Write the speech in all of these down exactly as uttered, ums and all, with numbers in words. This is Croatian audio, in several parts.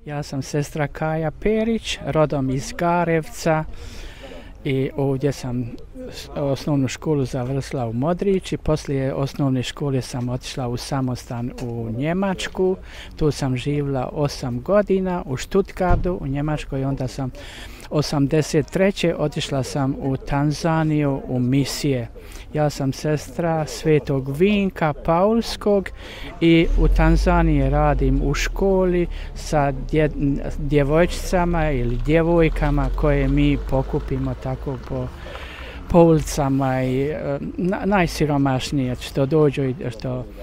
Ja sam sestra Kaja Perić, rodom iz Garevca i ovdje sam osnovnu školu završila u Modrići. Poslije osnovne škole sam otišla u samostan u Njemačku. Tu sam živjela osam godina u Stuttgartu u Njemačkoj. Onda sam osamdeset treće otišla sam u Tanzaniju u misije. Ja sam sestra Svetog Vinka Paulskog i u Tanzaniji radim u školi sa dje, djevojčicama ili djevojkama koje mi pokupimo tako po, po ulicama i na, najsiromašnije što dođu i što uh,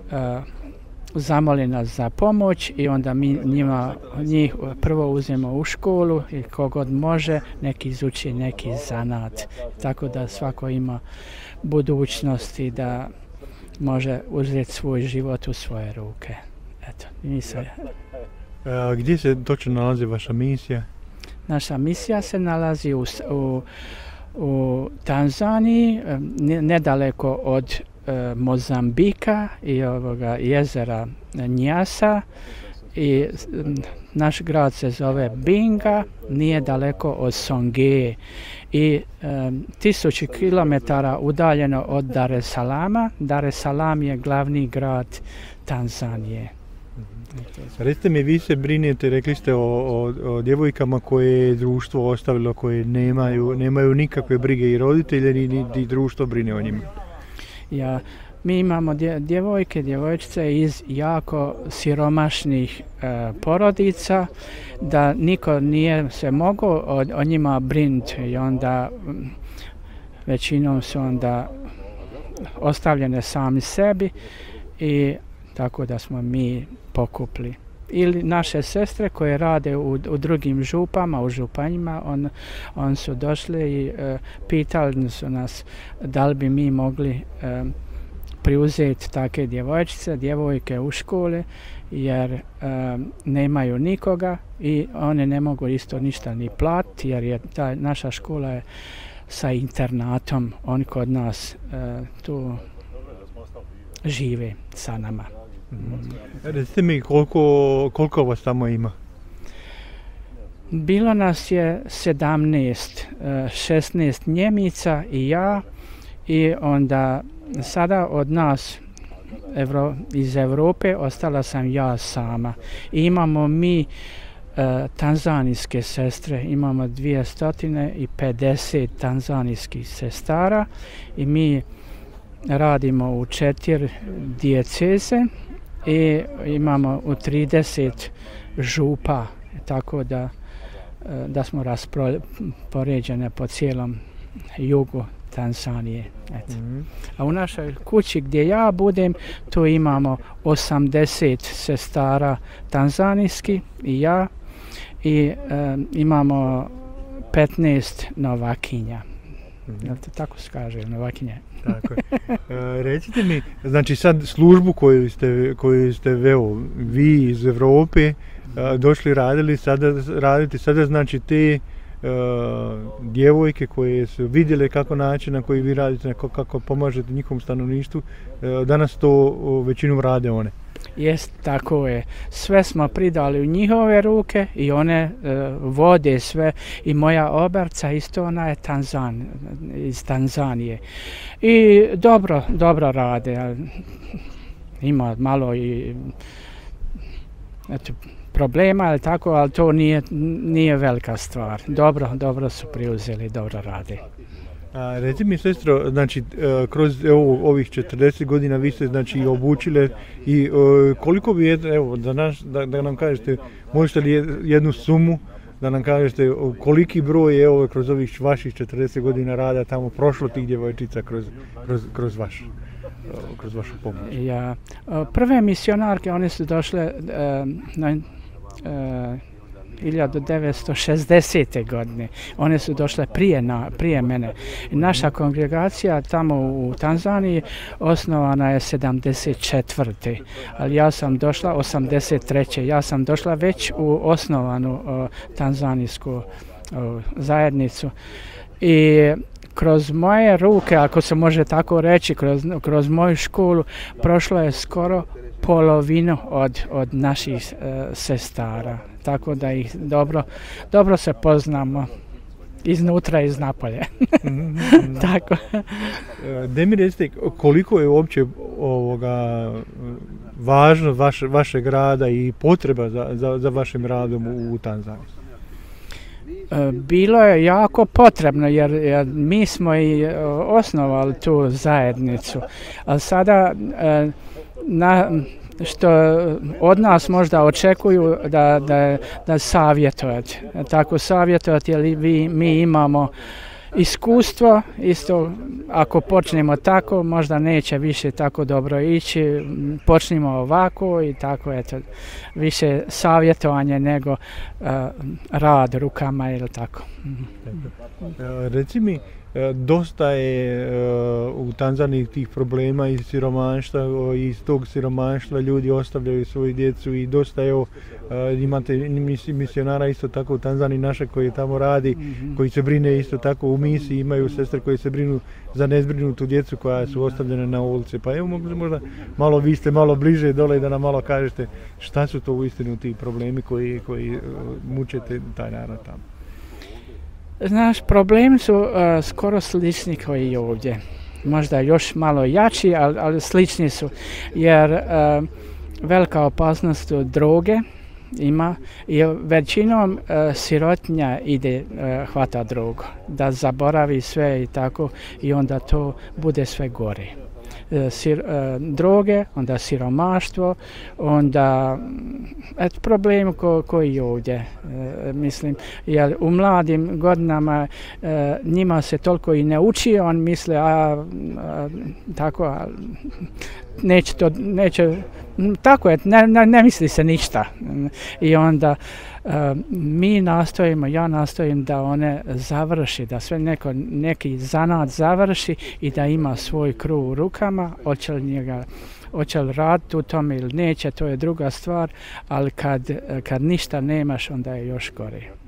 zamoli nas za pomoć i onda mi njima, njih prvo uzmemo u školu i kogod može neki izuči neki zanat. Tako da svako ima budućnosti da može uzeti svoj život u svoje ruke. Eto, mi se... A gdje se točno nalazi vaša misija? Naša misija se nalazi u, u, u Tanzaniji, nedaleko od e, Mozambika i ovoga jezera Njasa. I naš grad se zove Binga, nije daleko od Songeje i e, tisući kilometara udaljeno od Dar es Salama. Dar es Salam je glavni grad Tanzanije. Recite mi, vi se brinete, rekli ste o, o, o djevojkama koje je društvo ostavilo, koje nemaju, nemaju nikakve brige i roditelje ni, ni društvo brine o njima. Ja, mi imamo dje, djevojke, djevojčice iz jako siromašnih e, porodica, da niko nije se mogao o, o njima brinuti i onda većinom su onda ostavljene sami sebi i tako da smo mi pokupli. Ili naše sestre koje rade u, u drugim župama, u županjima, on, on su došli i e, pitali su nas da li bi mi mogli e, preuzeti takve djevojčice, djevojke u škole, jer e, nemaju nikoga i one ne mogu isto ništa ni platiti, jer je ta naša škola je sa internatom, oni kod nas e, tu žive sa nama. Mm. Recite mi koliko, koliko vas tamo ima? Bilo nas je sedamnaest, šesnaest Njemica i ja i onda sada od nas Evro, iz Europe ostala sam ja sama. I imamo mi uh, tanzanijske sestre, imamo dvjesto pedeset tanzanijskih sestara i mi radimo u četiri dijeceze i imamo u trideset župa, tako da, da smo raspoređene po cijelom jugu Tanzanije. Mm-hmm. A u našoj kući gdje ja budem, tu imamo osamdeset sestara tanzanijski i ja i e, imamo petnaest novakinja. Mm-hmm. Jel to tako se kaže, novakinje? Tako je. E, recite mi, znači sad službu koju ste, koju ste veo, vi iz Europe a, došli radili, sada raditi, sada znači te a, djevojke koje su vidjele kako način na koji vi radite, kako, kako pomažete njihovom stanovništvu, a, danas to većinom rade one. Jest, tako je. Sve smo pridali u njihove ruke i one e, vode sve i moja oberca isto, ona je Tanzan, iz Tanzanije. I dobro, dobro rade. Ima malo i eto, problema, ali tako, ali to nije, nije velika stvar. Dobro, dobro su preuzeli, dobro rade. A reci mi, sestro, znači kroz evo, ovih četrdeset godina vi ste znači obučile i uh, koliko bi, evo, da, naš, da, da nam kažete, možete li jednu sumu da nam kažete koliki broj je evo, kroz ovih vaših četrdeset godina rada tamo prošlo tih djevojčica kroz, kroz, kroz, vaš, kroz vašu pomoć? Ja, prve misionarke, one su došle uh, na uh, hiljadu devetsto šezdesete godine. One su došle prije, na, prije mene. Naša kongregacija tamo u Tanzaniji osnovana je sedamdeset četvrte ali ja sam došla osamdeset treće Ja sam došla već u osnovanu o, tanzanijsku o, zajednicu. I kroz moje ruke, ako se može tako reći, kroz, kroz moju školu prošlo je skoro polovinu od, od naših e, sestara, tako da ih dobro, dobro se poznamo iznutra i iznapolje. Tako. Da mi recite koliko je uopće ovoga važno vaš, vašeg rada i potreba za, za, za vašim radom u, u Tanzaniji? Bilo je jako potrebno jer, jer mi smo i osnovali tu zajednicu, ali sada na, što od nas možda očekuju da, da, da savjetovati. Tako savjetovati jer vi, mi imamo iskustvo, isto ako počnemo tako možda neće više tako dobro ići, počnimo ovako i tako eto, više savjetovanje nego uh, rad rukama ili tako. Reci mi, dosta je u Tanzaniji tih problema i siromaštva, iz tog siromaštva ljudi ostavljaju svoju djecu i dosta je, imate misionara isto tako u Tanzaniji naše koji tamo radi, mm-hmm. koji se brine isto tako u misiji, imaju sestre koje se brinu za nezbrinutu djecu koja su ostavljene na ulici. Pa evo možda malo, vi ste malo bliže dole da nam malo kažete šta su to uistinu ti problemi koji, koji mučete taj narod tamo. Znaš, problemi su uh, skoro slični koji je ovdje. Možda još malo jači, ali, ali slični su. Jer uh, velika opasnost od droge ima i većinom uh, sirotinja ide uh, hvata drogu. Da zaboravi sve i tako i onda to bude sve gore. Sir, uh, droge, onda siromaštvo, onda et, problem ko, koji je ovdje, uh, mislim, jer u mladim godinama uh, njima se toliko i ne uči, on misle, a, a tako, a, neće to, neće, tako je, ne, ne, ne misli se ništa. I onda uh, mi nastojimo, ja nastojim da one završi, da sve neko, neki zanat završi i da ima svoj kruh u rukama, hoće li njega, hoće li raditi u tome ili neće, to je druga stvar, ali kad, kad ništa nemaš, onda je još gore.